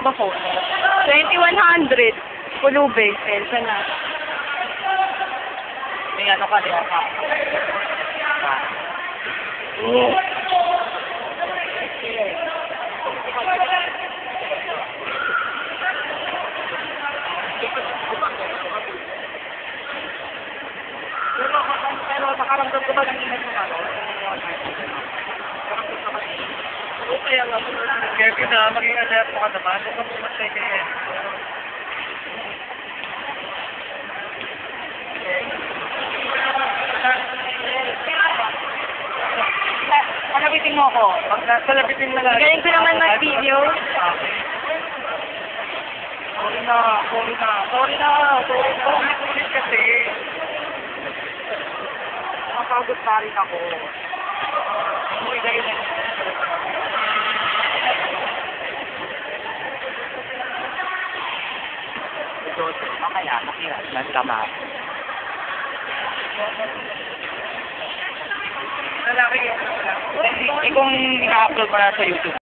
ba po? 2,100. Pulube. Elsa na. May ano ka, di ba? Pero nakaramdam ko ba ng ingat mo ano? Kaya nga, kaya na maging adep mo ka naman, huwag ka pumatay kaya. Palabitin mo ako. Palabitin mo lang. Galing ko naman mag-video. Sorry na kasi. Nakapagod pa rin ako. Uy, dahil na. Ito, kaya, nakiras tama. Lalaki yun. Kung ika-upload mo na sa YouTube.